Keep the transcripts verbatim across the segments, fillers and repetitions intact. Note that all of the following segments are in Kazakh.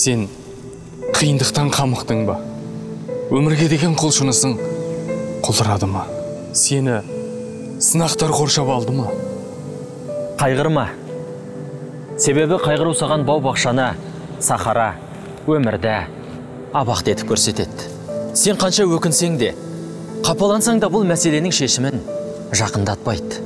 Сен қиындықтан қамықтың ба? Өмірге деген құлшынысың құлдырады ма? Сені сынақтар қоршап алды ма? Қайғырма. Себебі қайғыру саған бау-бақшаны, сахара, өмірді абақты етіп көрсетеді. Сен қанша өкінсең де, қапалансаң да бұл мәселенің шешімін жақындатпайды.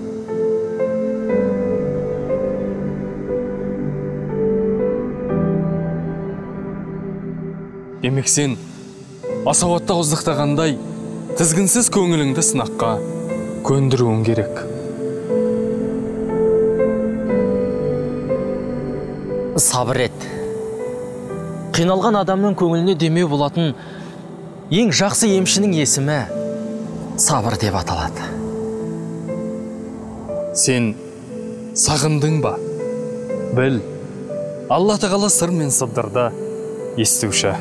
Демек сен асауатта ауыздықтағандай тізгінсіз көңіліңді сынаққа көндіруің керек. Сабыр ет. Қиналған адамның көңіліне демеу болатын ең жақсы емшінің есімі сабыр деп аталады. Сен сағындың ба? Біл, Алла тағала сыр мен сыбдырды естуші.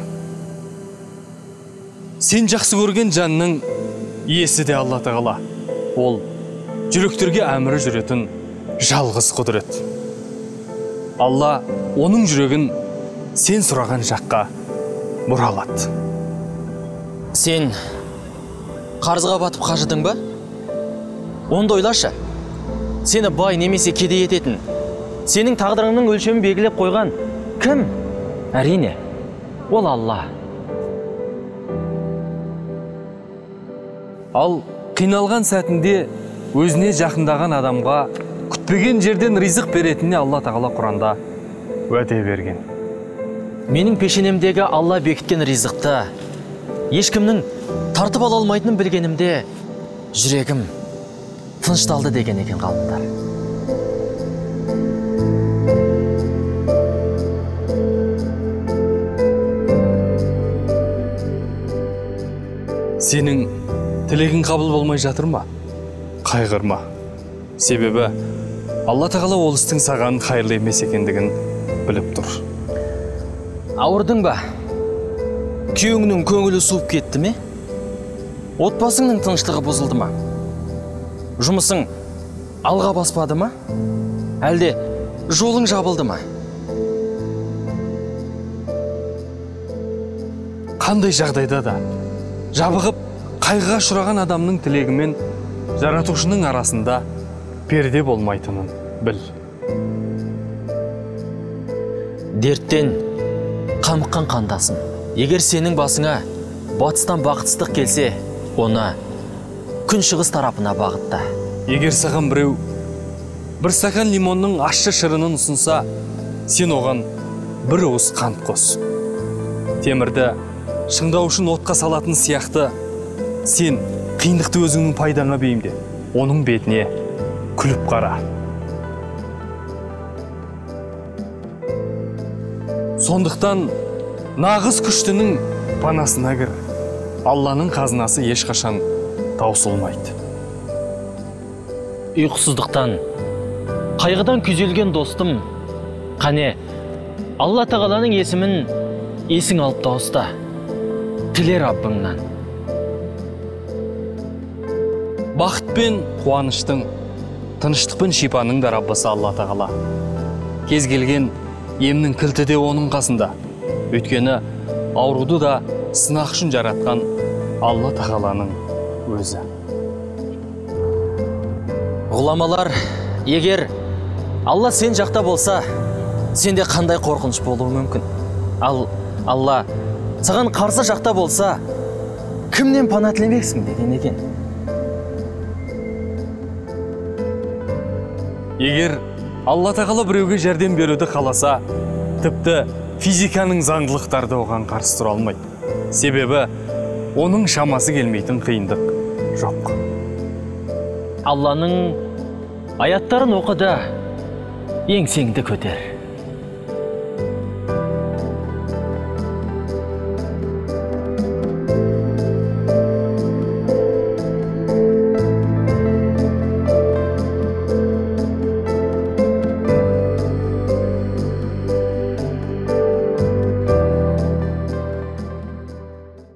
Сен жақсы көрген жанның иесі де Алла тағала. Ол жүректерге әмірі жүретін жалғыз құдірет. Алла оның жүрегін сен сұраған жаққа бұралады. Сен қарызға батып қажыдың ба? Онда ойлашы. Сені бай немесе кедей ететін, сенің тағдырыңның өлшемін белгілеп қойған кім? Әрине, ол Алла. Ал қиналған сәтінде өзіне жақындаған адамға күтпеген жерден ризық беретініне Алла тағала Құранда уәде берген. Менің пешенемдегі Алла бекіткен ризықты ешкімнің тартып ала алмайтынын білгенімде жүрегім тынышталды деген екен ғалымдар. Сенің тілегің қабыл болмай жатыр ма? Қайғырма. Себебі Алла тағала ол істің саған қайырлы емес екендігін біліп тұр. Ауырдың ба? Күйеуіңнің көңілі суып кетті ме? Отбасыңның тыныштығы бұзылды ма? Жұмысың алға баспады ма? Әлде жолың жабылды ма? Қандай жағдайда да жабығып қайғыға ұшыраған адамның тілегі мен жаратушының арасында перде болмайтынын біл. Дерттен қамыққан қандасым. Егер сенің басыңа батыстан бақытсыздық келсе, оны күншығыс тарапына бағытта. Егер саған біреу бір стакан лимонның ащы шырынын ұсынса, сен оған бір уыс қант қос. Темірді шыңдау үшін отқа салатын сияқты, сен қиындықты өзіңнің пайдаңа бейімде, оның бетіне күліп қара. Сондықтан нағыз күштінің панасына кір. Алланың қазынасы ешқашан таусылмайды. Ұйқысыздықтан, қайғыдан күйзелген достым, қане, Алла тағаланың есімін есің алып дауыста, тіле Раббыңнан. Бақыт пен қуаныштың, тыныштық пен шипаның да Раббысы Алла тағала. Кез келген емнің кілті де оның қасында. Өйткені ауруды да сынақ үшін жаратқан Алла тағаланың өзі. Ғұламалар, егер Алла сен жақта болса, сенде қандай қорқыныш болуы мүмкін? Ал Алла саған қарсы жақта болса, кімнен пана тілемексің деген екен. Егер Алла тағала біреуге жәрдем беруді қаласа, тіпті физиканың заңдылықтарды оған қарсы тұра алмайды. Себебі оның шамасы келмейтін қиындық жоқ. Алланың аяттарын оқыда, еңсеңді көтер.